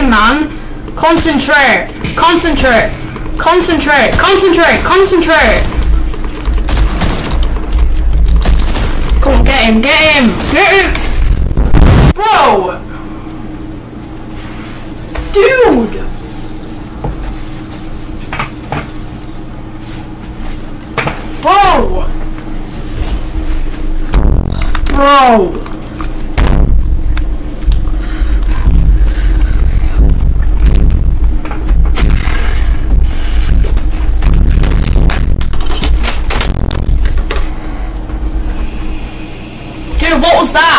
thing, man. Concentrate. Concentrate. Concentrate. Concentrate. Concentrate. Come on, get him. Get him. Get him. Bro. Dude. Bro. Bro. Dude, what was that?